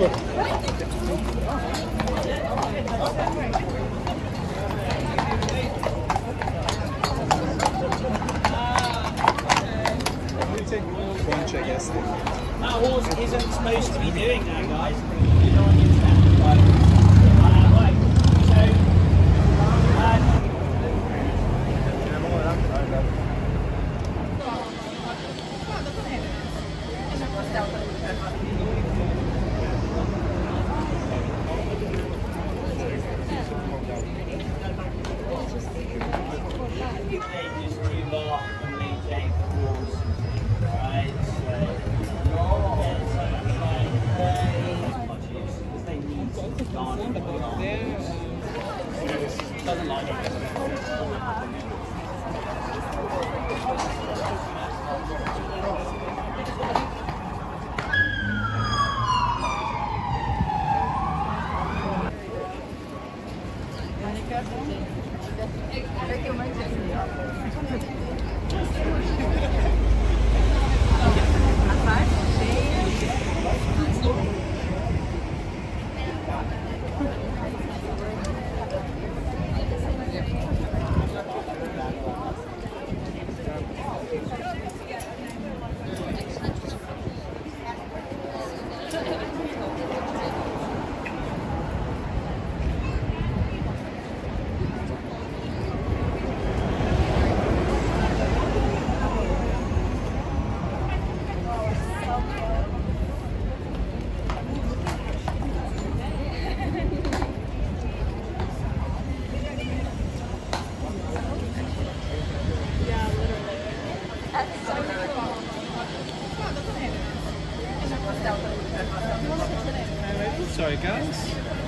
Punch, I guess. That horse isn't supposed to be doing that, guys. You don't understand. Right. Doesn't like it. Sorry, guys.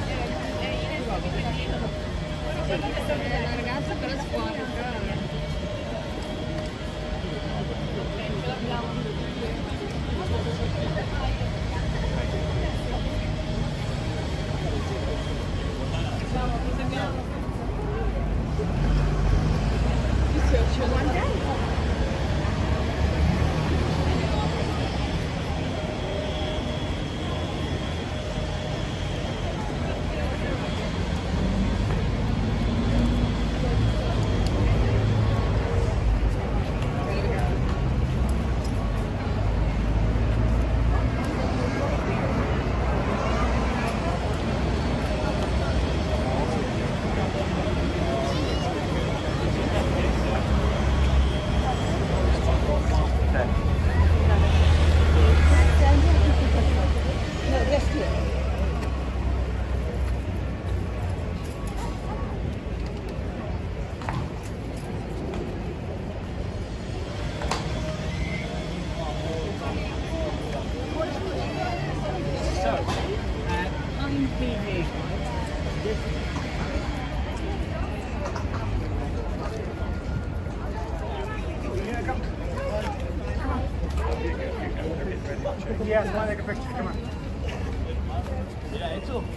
Yes, I want to take a picture. Come on. Yeah, it's all.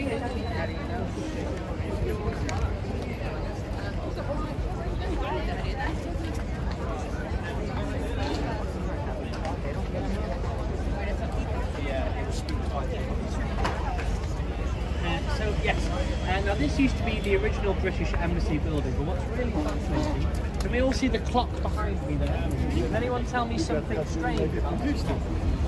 So yes, now this used to be the original British Embassy building, but what's really fascinating, can we all see the clock behind me there? Can anyone tell me something strange about this clock?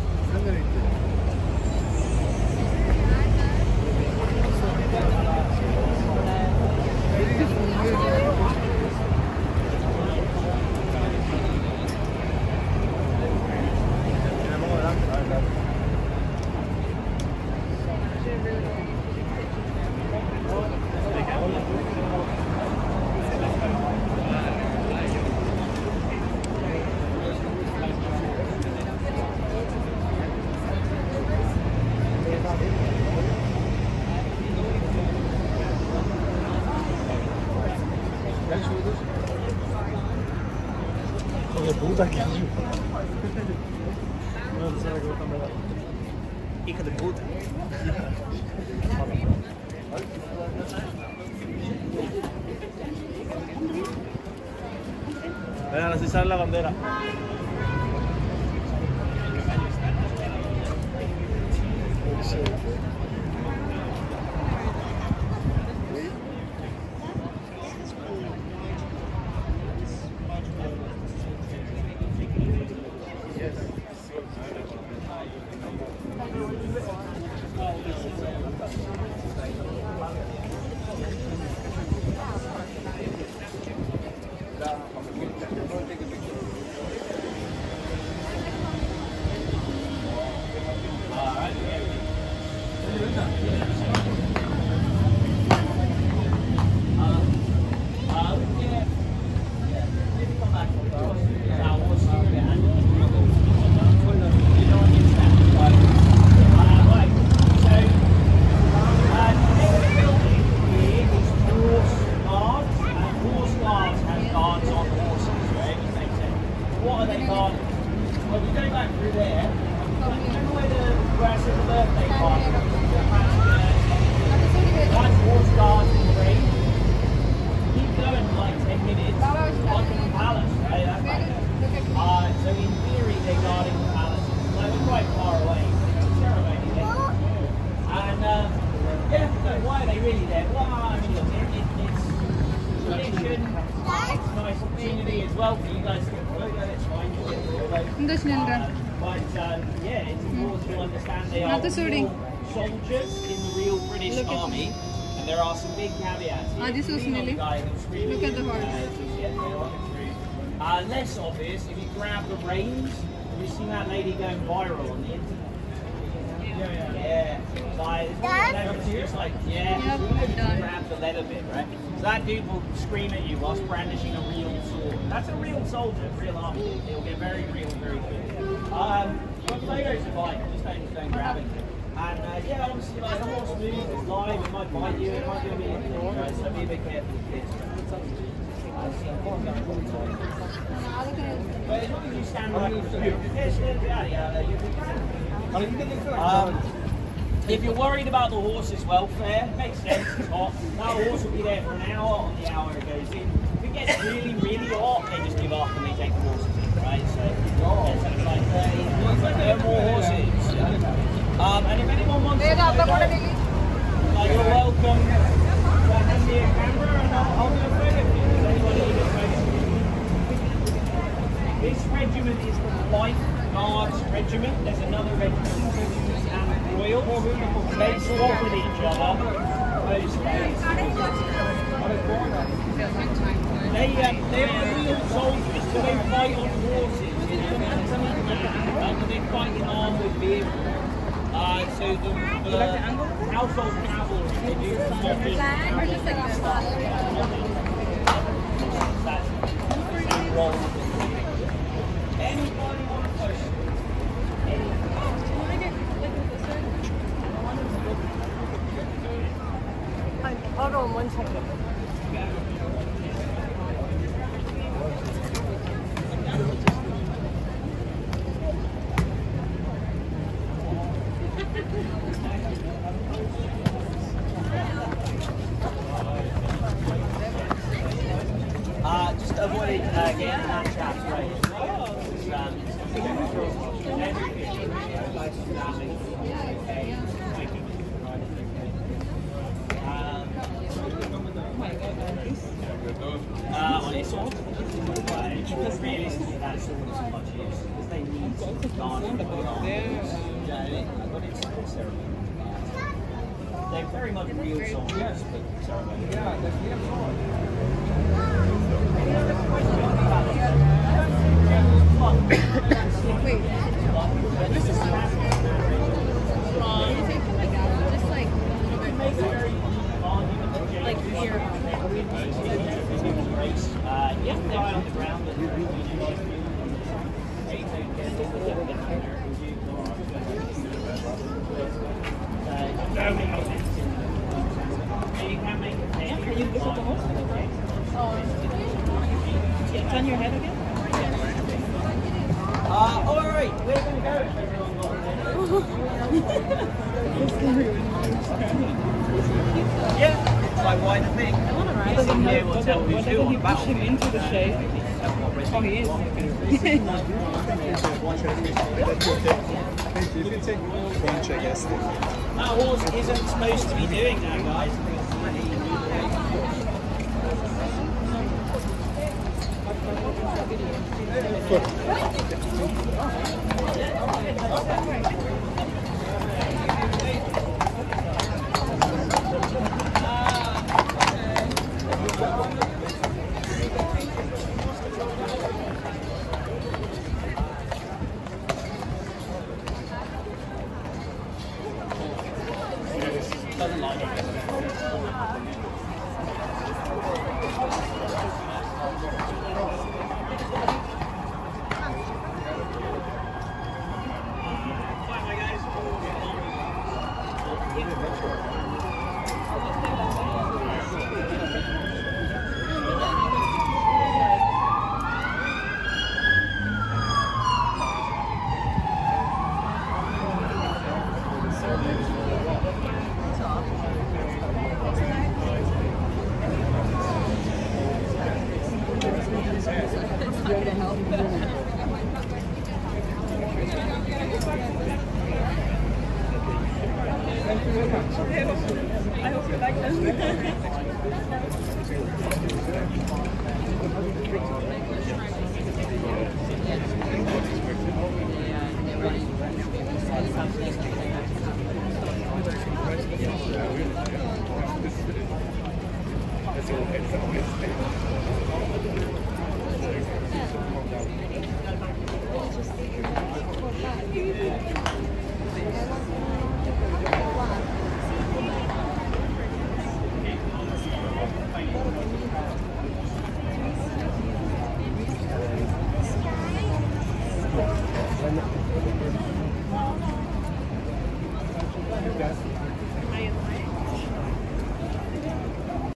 Hija de puta. Venga, así sale la bandera. Sí. Soldiers in the real British Army, and there are some big caveats. Look at the horse. Less obvious, if you grab the reins, have you seen that lady going viral on the internet? Yeah. Grab the leather bit, right? So that dude will scream at you whilst brandishing a real sword. That's a real soldier, real army. It'll get very real, very quick. Photos are fine, just don't grab it. And yeah, obviously, like, the horse moves, it's live, it might bite you, it might do a bit of so be a bit careful with kids. But as long as you stand like if you're worried about the horse's welfare, makes sense, it's hot. That horse will be there for an hour on the hour it goes in. If it gets really, really hot, they just give up and they take the horses in, right? So, it's like no more horses. And if anyone wants to know, like, you're welcome to hand me a camera and I'll do a photo for you. Does anybody need a photo? This regiment is the Life Guards Regiment. There's another regiment, British and Royal. They swap with each other. Those days. They are real soldiers, so they fight on horses. They fight in armoured vehicles. So the household cavalry, they do anybody want to push? Hold on 1 second. Just avoid getting that traps right. On this one, because realistically that sword is much use because they need to guard it. But it's ceremony. They're very much real soldiers, but ceremony. Any other questions about this? Wait. This is wrong. Just like Make a very argument like here. You have to lie on the ground and you can make it. Can you look at the horse? Turn your head again? Alright, we're going to go. Yeah, it's like why the thing? Why doesn't he push him into the shade? Oh, he is. You can take one check, yes. That horse isn't supposed to be doing that, guys. doesn't like it. I hope you like Yes.